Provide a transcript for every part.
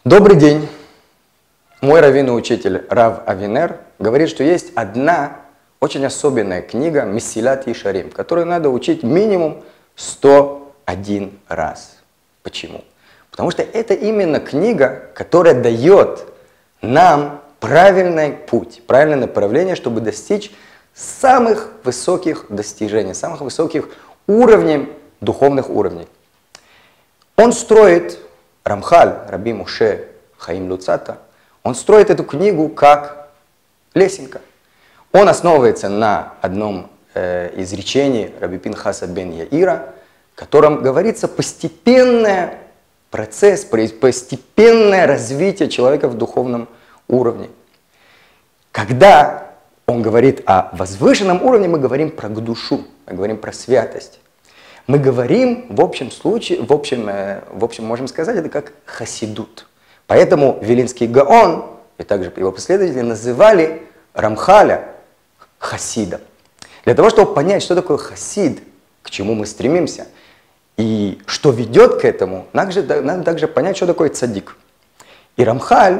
Добрый день! Мой раввин и учитель Рав Авинер говорит, что есть одна очень особенная книга Месилат Ешарим, которую надо учить минимум 101 раз. Почему? Потому что это именно книга, которая дает нам правильный путь, правильное направление, чтобы достичь самых высоких достижений, самых высоких уровней, духовных уровней. Он строит, Рамхаль, Раби Моше Хаим Люцата, он строит эту книгу как лесенка. Он основывается на одном изречении Раби Пинхаса бен Яира, в котором говорится постепенный процесс, постепенное развитие человека в духовном уровне. Когда он говорит о возвышенном уровне, мы говорим про душу, мы говорим про святость. Мы говорим, в общем случае, в общем можем сказать, это как хасидут. Поэтому Вилинский Гаон и также его последователи называли Рамхаля хасидом. Для того, чтобы понять, что такое хасид, к чему мы стремимся, и что ведет к этому, надо также понять, что такое цадик. И Рамхаль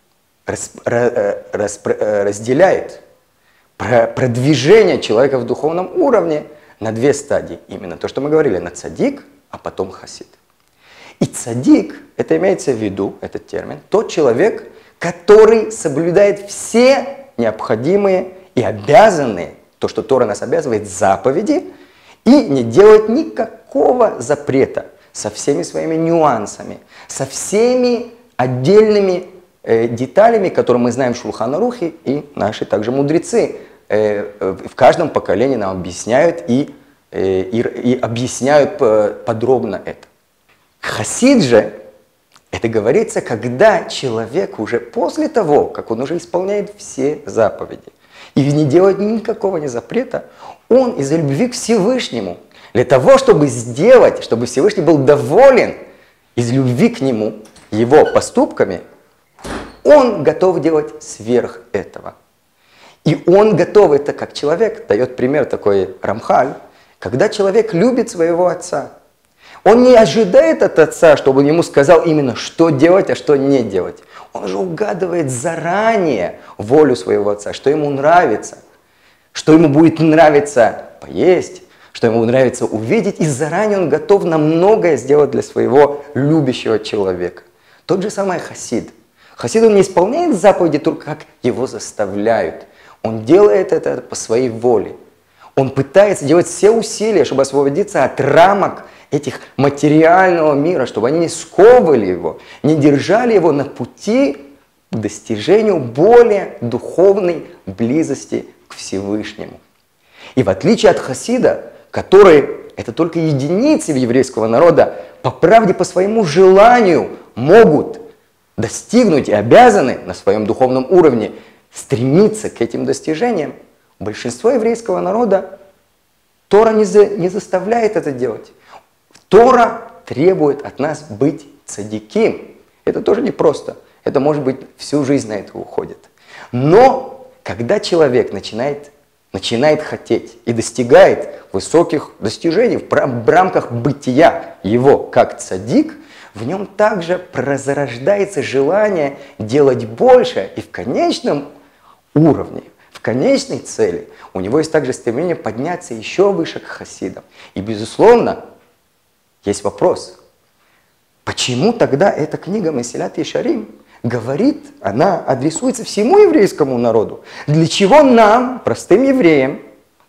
разделяет продвижение человека в духовном уровне на две стадии. Именно то, что мы говорили, на цадик, а потом хасид. И цадик, это имеется в виду, этот термин, тот человек, который соблюдает все необходимые и обязанные, то, что Тора нас обязывает, заповеди, и не делает никакого запрета со всеми своими нюансами, со всеми отдельными деталями, которые мы знаем в Шулхан Арухе, и наши также мудрецы в каждом поколении нам объясняют и объясняют подробно это. Хасид же, это говорится, когда человек уже после того, как он уже исполняет все заповеди и не делает никакого запрета, он из-за любви к Всевышнему, для того, чтобы сделать, чтобы Всевышний был доволен из любви к нему, его поступками, он готов делать сверх этого. И он готов, это как человек, дает пример такой Рамхаль, когда человек любит своего отца. Он не ожидает от отца, чтобы он ему сказал именно, что делать, а что не делать. Он же угадывает заранее волю своего отца, что ему нравится, что ему будет нравиться поесть, что ему нравится увидеть, и заранее он готов на многое сделать для своего любящего человека. Тот же самый хасид. Хасид, он не исполняет заповеди только как его заставляют. Он делает это по своей воле. Он пытается делать все усилия, чтобы освободиться от рамок этих материального мира, чтобы они не сковывали его, не держали его на пути к достижению более духовной близости к Всевышнему. И в отличие от хасида, который, это только единицы еврейского народа, по правде, по своему желанию могут достигнуть и обязаны на своем духовном уровне стремиться к этим достижениям, большинство еврейского народа Тора не заставляет это делать. Тора требует от нас быть цадиким. Это тоже непросто. Это, может быть, всю жизнь на это уходит. Но когда человек начинает хотеть и достигает высоких достижений в рамках бытия его как цадик, в нем также зарождается желание делать больше, и в конечном уровне, в конечной цели у него есть также стремление подняться еще выше к хасидам. И, безусловно, есть вопрос, почему тогда эта книга Месилат Ешарим говорит, она адресуется всему еврейскому народу? Для чего нам, простым евреям,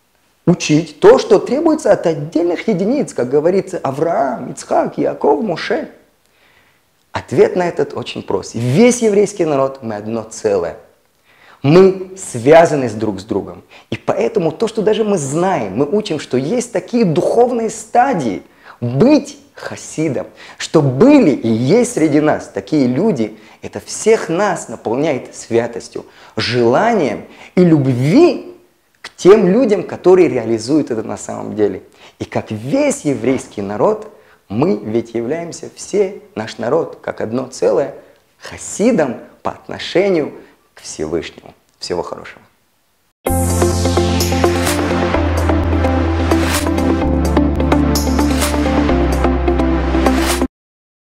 учить то, что требуется от отдельных единиц, как говорится, Авраам, Ицхак, Иаков, Моше? Ответ на этот очень прост. Весь еврейский народ, мы одно целое. Мы связаны друг с другом. И поэтому то, что даже мы знаем, мы учим, что есть такие духовные стадии, быть хасидом, что были и есть среди нас такие люди, это всех нас наполняет святостью, желанием и любви к тем людям, которые реализуют это на самом деле. И как весь еврейский народ, мы ведь являемся все, наш народ, как одно целое, хасидом по отношению к Всевышнему. Всего хорошего.